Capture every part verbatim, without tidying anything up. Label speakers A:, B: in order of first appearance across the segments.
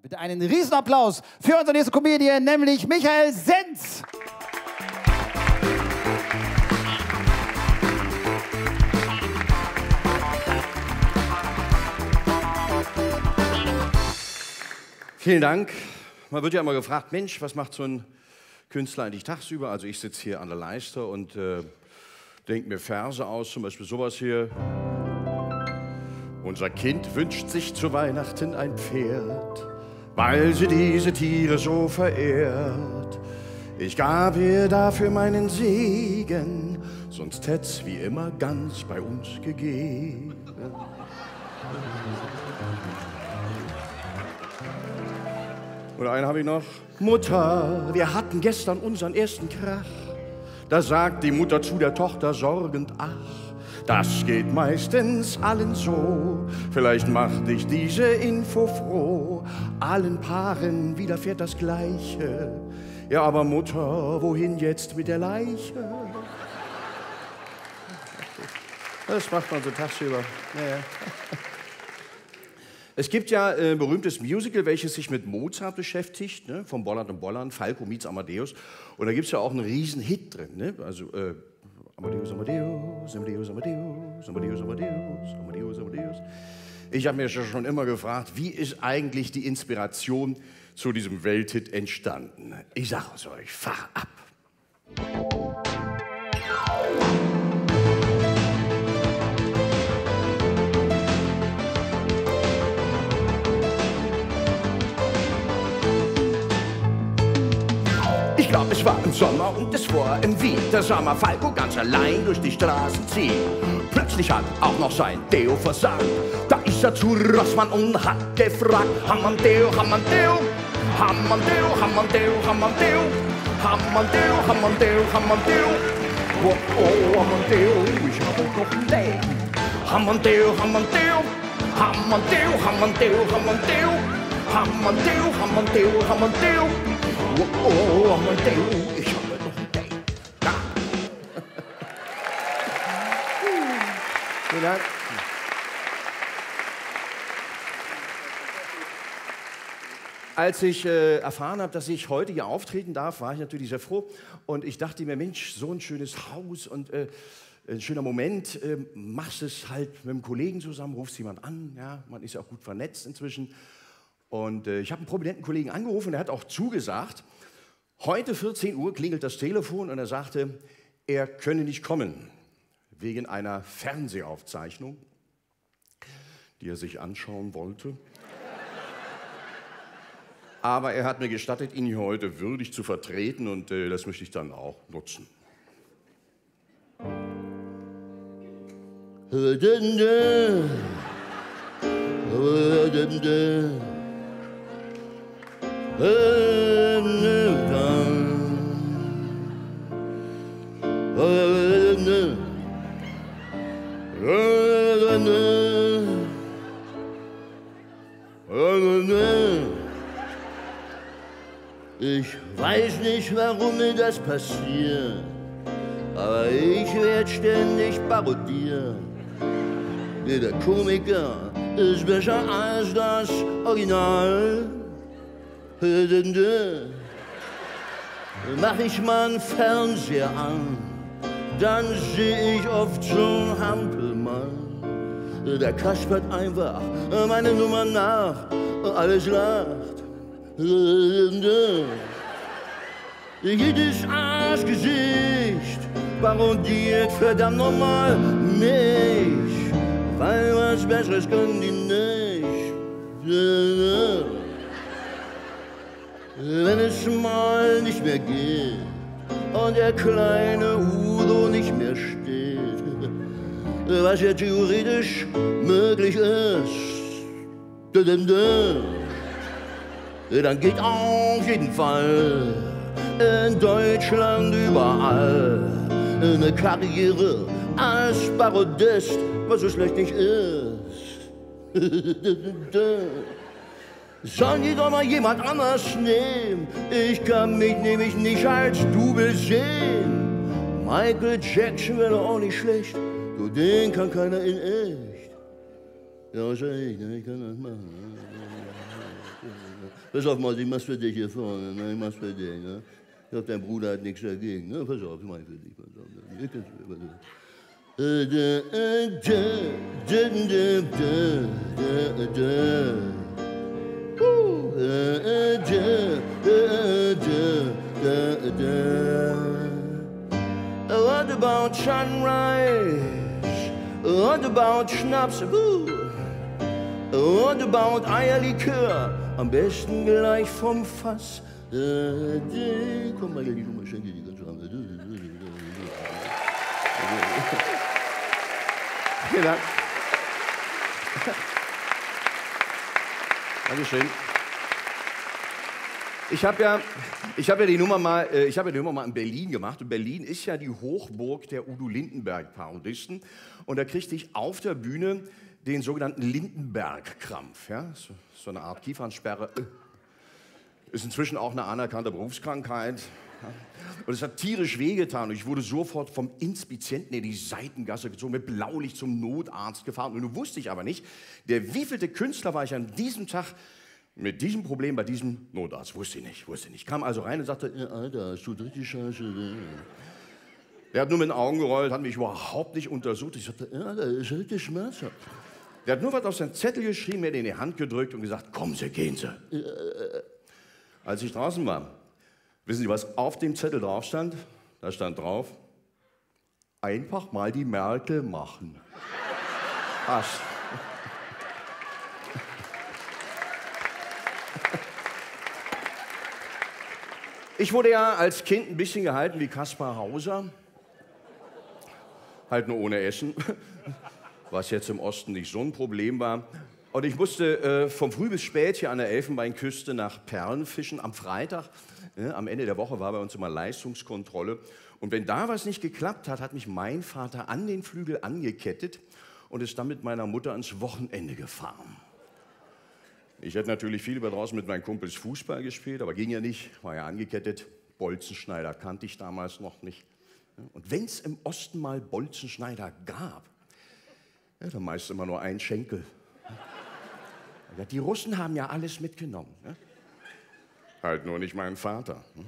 A: Bitte einen Riesenapplaus für unseren nächsten Comedian, nämlich Michael Senz.
B: Vielen Dank. Man wird ja immer gefragt, Mensch, was macht so ein Künstler eigentlich tagsüber? Also ich sitze hier an der Leiste und äh, denke mir Verse aus, zum Beispiel sowas hier. Unser Kind wünscht sich zu Weihnachten ein Pferd, weil sie diese Tiere so verehrt. Ich gab ihr dafür meinen Segen, sonst hätt's wie immer ganz bei uns gegeben. Und einen habe ich noch. Mutter, wir hatten gestern unseren ersten Krach. Da sagt die Mutter zu der Tochter sorgend, ach, das geht meistens allen so. Vielleicht macht dich diese Info froh. Allen Paaren widerfährt das Gleiche. Ja, aber Mutter, wohin jetzt mit der Leiche? Das macht man so tagsüber. Ja, ja. Es gibt ja ein äh, berühmtes Musical, welches sich mit Mozart beschäftigt, ne? Von Bollard und Bollard, Falco meets Amadeus. Und da gibt es ja auch einen riesen Hit drin. Ne? Also äh, Amadeus, Amadeus, Amadeus, Amadeus, Amadeus, Amadeus, Amadeus, Amadeus. Ich habe mir schon immer gefragt, wie ist eigentlich die Inspiration zu diesem Welthit entstanden? Ich sage es euch, fahr ab. Ich glaub, es war im Sommer und es war im Wien. Da sah man Falco ganz allein durch die Straßen ziehen. Plötzlich hat auch noch sein Deo versagt. Da ist er zu Rossmann und hat gefragt: Hammandeo, Hammandeo, Hammandeo, Hammandeo, Hammandeo, Hammandeo, Hammandeo, Hammandeo. Oh, oh, Hammandeo, ich hab auch noch ein Leben. Hammandeo, Hammandeo, Hammandeo, Hammandeo, Hammandeo, Hammandeo, Hammandeo, Hammandeo. Oh, oh, Amadeus, ich habe noch ein Date. Ja. Vielen Dank. Als ich äh, erfahren habe, dass ich heute hier auftreten darf, war ich natürlich sehr froh. Und ich dachte mir, Mensch, so ein schönes Haus und äh, ein schöner Moment. Äh, machst es halt mit einem Kollegen zusammen, rufst jemand an. Ja, man ist ja auch gut vernetzt inzwischen. Und äh, ich habe einen prominenten Kollegen angerufen, der hat auch zugesagt. Heute vierzehn Uhr klingelt das Telefon und er sagte, er könne nicht kommen, wegen einer Fernsehaufzeichnung, die er sich anschauen wollte. Aber er hat mir gestattet, ihn hier heute würdig zu vertreten und äh, das möchte ich dann auch nutzen.
C: Ich weiß nicht, warum mir das passiert, aber ich werd ständig parodiert. Jeder Komiker ist besser als das Original. Mach ich mal einen Fernseher an, dann seh ich oft so Hampelmann. Der kaspert einfach meine Nummer nach, alles lacht. Jedes Arschgesicht parodiert verdammt nochmal mich, weil was Besseres können die nicht. Wenn es mal nicht mehr geht und der kleine Udo nicht mehr steht, was ja theoretisch möglich ist, dann geht auf jeden Fall in Deutschland überall eine Karriere als Parodist, was so schlecht nicht ist. Sollen die doch mal jemand anders nehmen? Ich kann mich nämlich nicht als Double sehen. Michael Jackson wäre doch auch nicht schlecht, nur den kann keiner in echt. Ja, was soll ich, ich kann das machen. Pass auf, Mann, ich mach's für dich hier vorne, ne? Ich mach's für dich, ne? Ich glaub, dein Bruder hat nichts dagegen, ne? Pass auf, ich mach für dich, pass auf. Ich kann's für dich. What about sunrise? What about Schnaps? What about Eierlikör? Am besten gleich vom Fass. Komm mal, die Nummer, schenke die ganz Abend.
B: Vielen Dank. Dankeschön. Ich habe ja, ich hab ja die Nummer mal, äh, ich habe ja die Nummer mal in Berlin gemacht. Und Berlin ist ja die Hochburg der Udo Lindenberg-Parodisten. Und da kriegte ich auf der Bühne den sogenannten Lindenberg-Krampf. Ja? So, so eine Art Kiefernsperre. Ist inzwischen auch eine anerkannte Berufskrankheit. Und es hat tierisch wehgetan. Und ich wurde sofort vom Inspizienten in die Seitengasse gezogen, mit Blaulicht zum Notarzt gefahren. Und nun wusste ich aber nicht, der wievielte Künstler war ich an diesem Tag mit diesem Problem bei diesem Notarzt. Wusste ich nicht, wusste ich nicht. Kam also rein und sagte, ja, Alter, es tut richtig scheiße. Der hat nur mit den Augen gerollt, hat mich überhaupt nicht untersucht. Ich sagte, ja, das ist richtig schmerzhaft. Der hat nur was auf seinen Zettel geschrieben, mir den in die Hand gedrückt und gesagt, kommen Sie, gehen Sie. Als ich draußen war, wissen Sie, was auf dem Zettel drauf stand? Da stand drauf, einfach mal die Merkel machen. Passt. Ich wurde ja als Kind ein bisschen gehalten wie Kaspar Hauser. Halt nur ohne Essen, was jetzt im Osten nicht so ein Problem war. Und ich musste äh, vom Früh bis spät hier an der Elfenbeinküste nach Perlen fischen am Freitag. Ja, am Ende der Woche war bei uns immer Leistungskontrolle. Und wenn da was nicht geklappt hat, hat mich mein Vater an den Flügel angekettet und ist dann mit meiner Mutter ans Wochenende gefahren. Ich hätte natürlich viel über draußen mit meinen Kumpels Fußball gespielt, aber ging ja nicht, war ja angekettet. Bolzenschneider kannte ich damals noch nicht. Und wenn es im Osten mal Bolzenschneider gab, ja, dann meist immer nur ein Schenkel. Ja, die Russen haben ja alles mitgenommen. Ne? Halt nur nicht meinen Vater. Ne?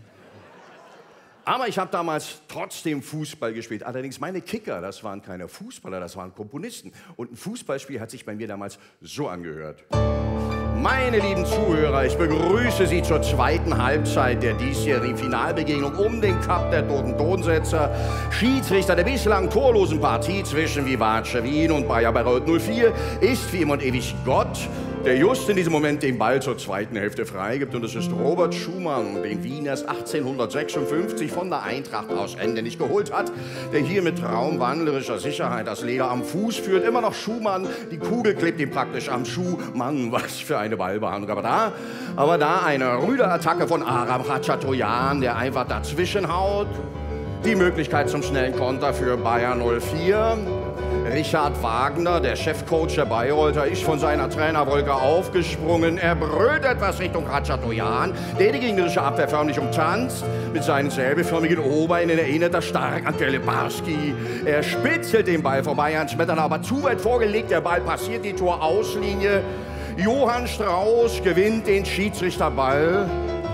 B: Aber ich habe damals trotzdem Fußball gespielt. Allerdings meine Kicker, das waren keine Fußballer, das waren Komponisten. Und ein Fußballspiel hat sich bei mir damals so angehört. Meine lieben Zuhörer, ich begrüße Sie zur zweiten Halbzeit der diesjährigen Finalbegegnung um den Cup der Toten Tonsetzer. Schiedsrichter der bislang torlosen Partie zwischen Vivace Wien und Bayer Bayreuth null vier ist wie immer und ewig Gott, der just in diesem Moment den Ball zur zweiten Hälfte freigibt. Und es ist Robert Schumann, den Wien erst achtzehnhundertsechsundfünfzig von der Eintracht aus Ende nicht geholt hat, der hier mit traumwandlerischer Sicherheit das Leder am Fuß führt. Immer noch Schumann, die Kugel klebt ihm praktisch am Schuh. Mann, was für eine Ballbehandlung. Aber da, aber da eine rüde Attacke von Aram Khachaturian, der einfach dazwischen haut. Die Möglichkeit zum schnellen Konter für Bayer null vier. Richard Wagner, der Chefcoach der Bayreuther, ist von seiner Trainerwolke aufgesprungen. Er brüllt etwas Richtung Khachaturian, der die gegnerische Abwehr förmlich umtanzt. Mit seinen säbelförmigen Oberbeinen erinnert er stark an Telebarski. Er spitzelt den Ball vorbei an Smetana, aber zu weit vorgelegt. Der Ball passiert die Torauslinie. Johann Strauß gewinnt den Schiedsrichterball.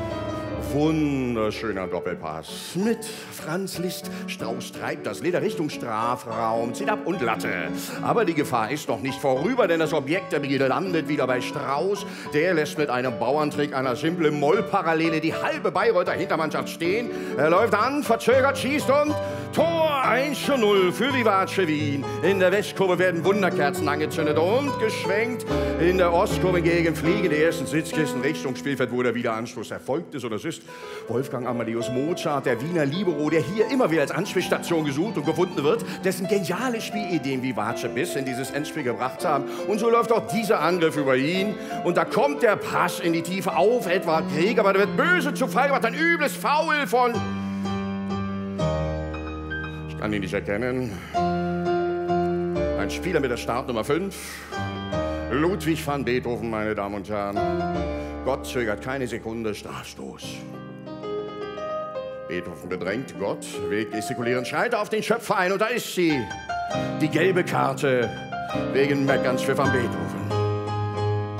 B: Wunderschöner Doppelpass mit Franz Liszt. Strauß treibt das Leder Richtung Strafraum, zieht ab und Latte. Aber die Gefahr ist noch nicht vorüber, denn das Objekt der Begierde landet wieder bei Strauß. Der lässt mit einem Bauerntrick einer simplen Mollparallele die halbe Bayreuther Hintermannschaft stehen. Er läuft an, verzögert, schießt und Tor eins zu null für Vivace Wien. In der Westkurve werden Wunderkerzen angezündet und geschwenkt. In der Ostkurve hingegen fliegen die ersten Sitzkissen Richtung Spielfeld, wo der Wiederanstoß erfolgt ist. Und es ist Wolfgang Amadeus Mozart, der Wiener Libero, der hier immer wieder als Anspielstation gesucht und gefunden wird, dessen geniale Spielideen Vivace bis in dieses Endspiel gebracht haben. Und so läuft auch dieser Angriff über ihn. Und da kommt der Pass in die Tiefe auf Edward Krieg, aber der wird böse zu Fall gemacht. Ein übles Foul von... Ich kann ihn nicht erkennen. Ein Spieler mit der Startnummer fünf. Ludwig van Beethoven, meine Damen und Herren. Gott zögert keine Sekunde, Strafstoß. Beethoven bedrängt Gott, will gestikulieren, schreit auf den Schöpfer ein und da ist sie. Die gelbe Karte wegen Meckerns für van Beethoven.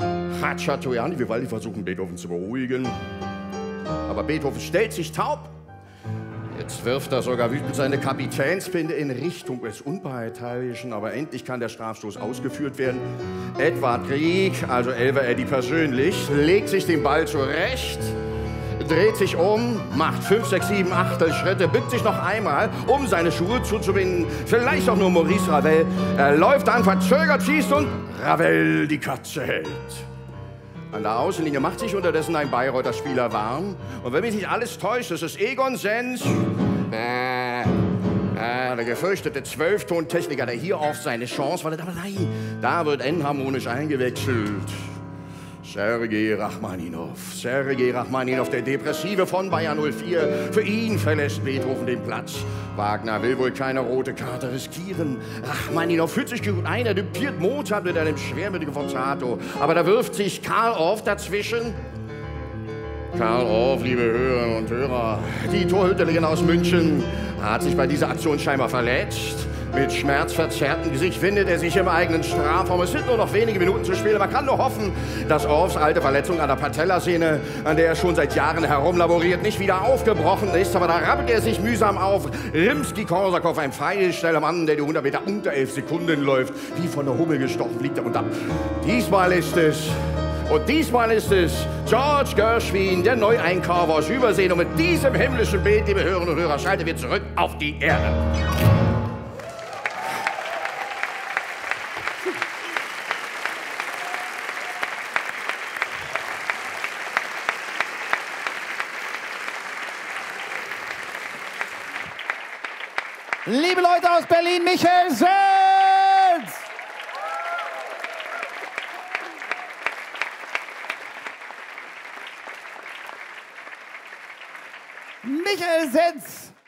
B: Cacciatoriani, Vivaldi versuchen Beethoven zu beruhigen. Aber Beethoven stellt sich taub. Jetzt wirft er sogar wütend seine Kapitänspinde in Richtung des Unparteiischen, aber endlich kann der Strafstoß ausgeführt werden. Edward Grieg, also Elver Eddy persönlich, legt sich den Ball zurecht, dreht sich um, macht fünf, sechs, sieben Achtelschritte, bückt sich noch einmal, um seine Schuhe zuzubinden. Vielleicht auch nur Maurice Ravel. Er läuft an, verzögert, schießt und Ravel die Katze hält. An der Außenlinie macht sich unterdessen ein Bayreuther Spieler warm. Und wenn mich nicht alles täuscht, ist es Egon Sens. Äh, äh, der gefürchtete Zwölftontechniker, der hier oft seine Chance wartet. Aber nein, da wird enharmonisch eingewechselt. Sergei Rachmaninov. Sergei Rachmaninov, der Depressive von Bayern null vier. Für ihn verlässt Beethoven den Platz. Wagner will wohl keine rote Karte riskieren. Rachmaninov fühlt sich gut ein, er düpiert Mozart mit einem schwermütigen Forzato. Aber da wirft sich Karl Orff dazwischen. Karl Orff, liebe Hörerinnen und Hörer, die Torhüterin aus München hat sich bei dieser Aktion scheinbar verletzt. Mit schmerzverzerrtem Gesicht findet er sich im eigenen Strafraum. Es sind nur noch wenige Minuten zu spielen. Man kann nur hoffen, dass Orffs alte Verletzung an der Patellasehne, an der er schon seit Jahren herumlaboriert, nicht wieder aufgebrochen ist. Aber da rappelt er sich mühsam auf. Rimski-Korsakow, ein pfeilschneller Mann, der die hundert Meter unter elf Sekunden läuft. Wie von der Hummel gestochen, fliegt er und ab. Diesmal ist es... Und diesmal ist es George Gershwin, der Neueinkauf aus Überseen. Und mit diesem himmlischen Bild, liebe Hörerinnen und Hörer, schalten wir zurück auf die Erde.
A: Liebe Leute aus Berlin, Michael Sens! Michael Sens